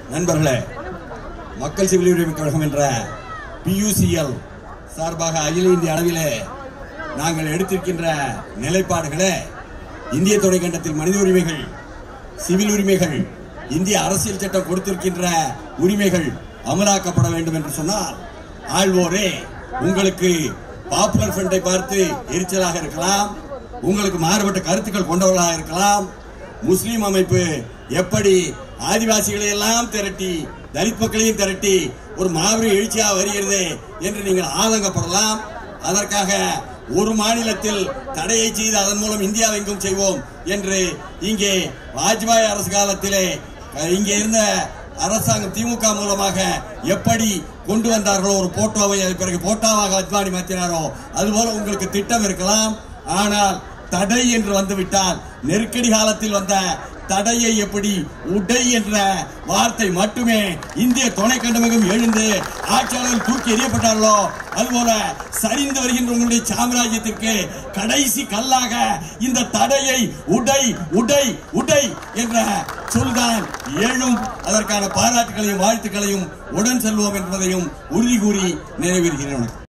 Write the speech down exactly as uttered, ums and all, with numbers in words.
நண்பர்களே, மக்கள் சிவில் உரிமை கழகம் என்ற பி யூ சி எல் சார்பாக அகில இந்திய அளவிலே நாங்கள் எடுத்திருக்கின்ற நிலைப்பாடுகளே, இந்திய துணைக்கண்டத்தில் மனித உரிமைகள், சிவில் உரிமைகள், இந்திய அரசியல் சட்டம் கொடுத்திருக்கின்ற உரிமைகள் அமலாக்கப்பட வேண்டும் என்று சொன்னால், ஆள்வோரே உங்களுக்கு பாப்புலர் ஃப்ரண்டை பார்த்து எரிச்சலாக இருக்கலாம், உங்களுக்கு மாறுபட்ட கருத்துக்கள் கொண்டவர்களாக இருக்கலாம். முஸ்லீம் அமைப்பு எப்படி ஆதிவாசிகளை எல்லாம் திரட்டி தலித் மக்களையும் திரட்டி ஒரு மாபெரும் எழுச்சியாக வருகிறது என்று நீங்கள் ஆதங்கப்படலாம். அதற்காக ஒரு மாநிலத்தில் தடையை செய்து அதன் மூலம் இந்தியாவெங்கும் செய்வோம் என்று இங்கே வாஜ்பாய் அரசு காலத்திலே இங்கே இருந்த அரசாங்கம் திமுக மூலமாக எப்படி கொண்டு வந்தார்களோ ஒரு போட்டோவை, அது பிறகு போட்டோவாக அத்வானி மாற்றினாரோ அதுபோல உங்களுக்கு திட்டம் இருக்கலாம். ஆனால் தடை என்று வந்துவிட்டால், நெருக்கடி காலத்தில் வந்த தடையை எப்படி உடை என்ற வார்த்தை மட்டுமே இந்திய துணைக்கண்டமெங்கும் எழுந்து ஆட்சியாளர்கள் தூக்கி எறியப்பட்டார்களோ அதுபோல சரிந்து வருகின்ற உங்களுடைய சாம்ராஜ்யத்திற்கு கடைசி கல்லாக இந்த தடையை உடை உடை உடை என்ற சொல்தான் எழும். அதற்கான பாராட்டுகளையும் வாழ்த்துக்களையும் உடன் செல்வோம் என்பதையும் உறுதி கூறி நிறைவேறுகிறேன்.